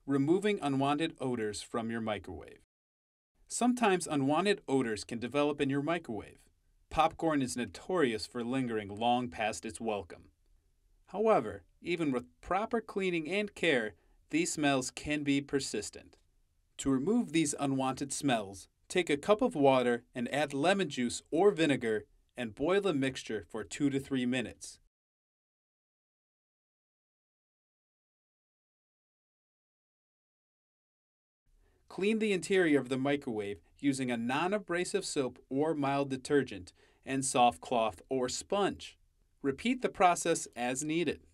Removing unwanted odors from your microwave. Sometimes unwanted odors can develop in your microwave. Popcorn is notorious for lingering long past its welcome. However, even with proper cleaning and care, these smells can be persistent. To remove these unwanted smells, take a cup of water and add lemon juice or vinegar and boil the mixture for 2 to 3 minutes. Clean the interior of the microwave using a non-abrasive soap or mild detergent and soft cloth or sponge. Repeat the process as needed.